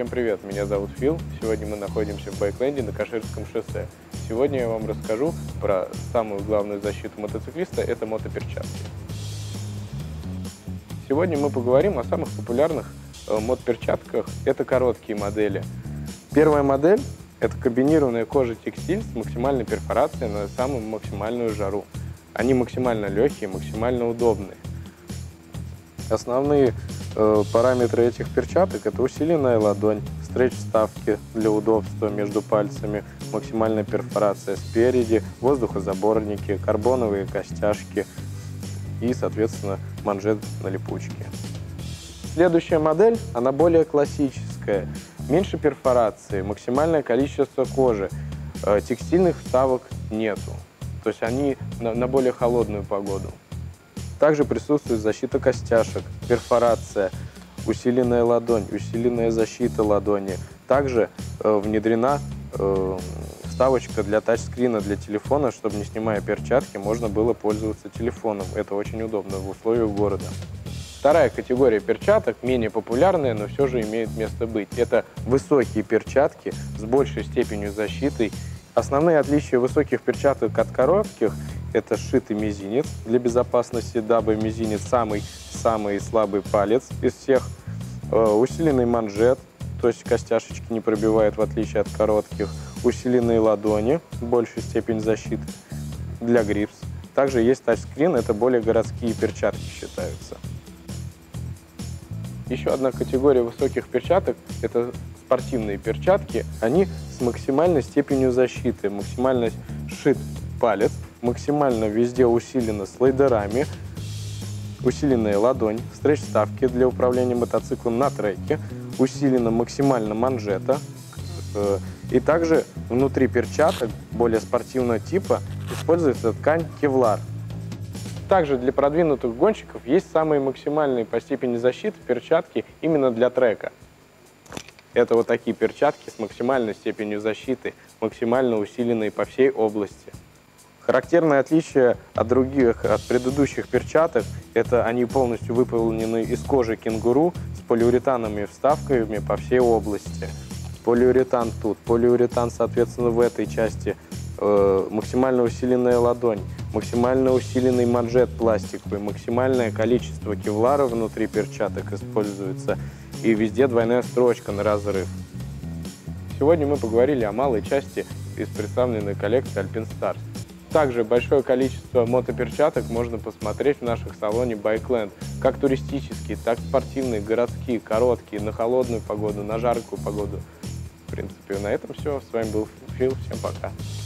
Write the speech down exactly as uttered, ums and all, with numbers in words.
Всем привет, меня зовут Фил. Сегодня мы находимся в Байкленде на Каширском шоссе. Сегодня я вам расскажу про самую главную защиту мотоциклиста – это мотоперчатки. Сегодня мы поговорим о самых популярных мотоперчатках. Это короткие модели. Первая модель – это комбинированная кожа-текстиль с максимальной перфорацией на самую максимальную жару. Они максимально легкие, максимально удобные. Основные э, параметры этих перчаток – это усиленная ладонь, стретч-вставки для удобства между пальцами, максимальная перфорация спереди, воздухозаборники, карбоновые костяшки и, соответственно, манжет на липучке. Следующая модель, она более классическая, меньше перфорации, максимальное количество кожи, э, текстильных вставок нету, то есть они на, на более холодную погоду. Также присутствует защита костяшек, перфорация, усиленная ладонь, усиленная защита ладони. Также э, внедрена э, вставочка для тачскрина для телефона, чтобы, не снимая перчатки, можно было пользоваться телефоном. Это очень удобно в условиях города. Вторая категория перчаток, менее популярная, но все же имеет место быть. Это высокие перчатки с большей степенью защиты. Основные отличия высоких перчаток от коротких – это сшитый мизинец для безопасности, дабы мизинец самый-самый слабый палец из всех. Э, усиленный манжет, то есть костяшечки не пробивает, в отличие от коротких. Усиленные ладони, большая степень защиты для грипс. Также есть тачскрин, это более городские перчатки считаются. Еще одна категория высоких перчаток – это спортивные перчатки. Они с максимальной степенью защиты, максимально сшит палец, максимально везде усилено слайдерами, усиленная ладонь, стретч-вставки для управления мотоциклом на треке, усилена максимально манжета. И также внутри перчаток более спортивного типа используется ткань кевлар. Также для продвинутых гонщиков есть самые максимальные по степени защиты перчатки именно для трека. Это вот такие перчатки с максимальной степенью защиты, максимально усиленные по всей области. Характерное отличие от других, от предыдущих перчаток, это они полностью выполнены из кожи кенгуру с полиуретановыми вставками по всей области. Полиуретан тут, полиуретан, соответственно, в этой части, э, максимально усиленная ладонь, максимально усиленный манжет пластиковый, максимальное количество кевлара внутри перчаток используется, и везде двойная строчка на разрыв. Сегодня мы поговорили о малой части из представленной коллекции Alpine Stars. Также большое количество мотоперчаток можно посмотреть в наших салоне Байкленд, как туристические, так и спортивные, городские, короткие, на холодную погоду, на жаркую погоду. В принципе, на этом все. С вами был Фил. Всем пока.